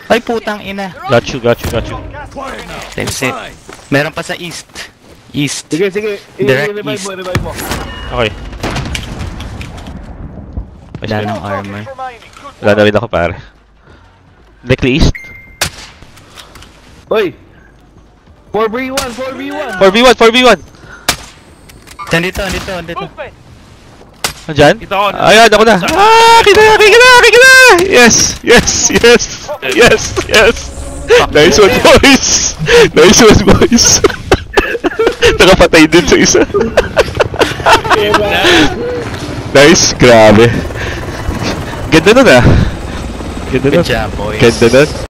Ay, putang ina. Got you, got you, got you. That's it. Meron pa sa east. East. Sige, sige. Direct I-revive east. mo, revive mo. Okay. Wala ng armor. Wala na rin ako, pare. Directly east. Hoy! 4v1, 4v1! 4v1, 4v1! Dito. Nandyan? Ito ako. Ayan, ako na. Ah, kita na! Yes, yes, yes, yes, yes. Nice one, boys. Nice one, boys. Nakapatay din sa isa. Nice, grabe. Ganda nun ah. Ganda nun. Good job, boys. Ganda nun.